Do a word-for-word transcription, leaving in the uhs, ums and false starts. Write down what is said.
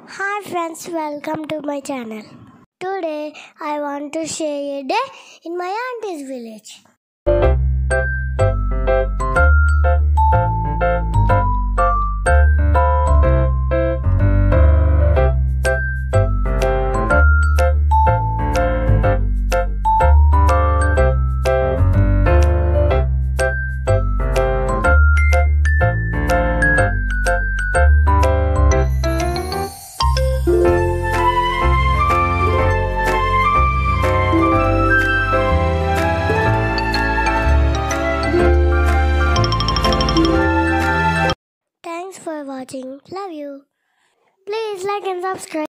Hi friends, welcome to my channel. Today I want to share a day in my auntie's village. Thanks for watching. Love you. Please like and subscribe.